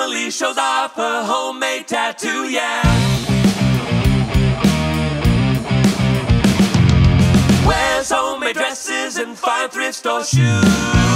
Emily shows off her homemade tattoo, yeah. Wears homemade dresses and fine thrift store shoes.